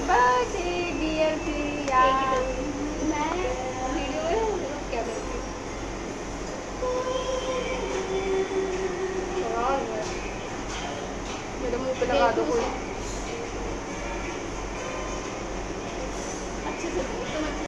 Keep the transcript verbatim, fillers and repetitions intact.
Birthday dear प्रिया। मैं video में क्या करती हूँ? मेरे मुंह पे लगा दो कोई। अच्छे से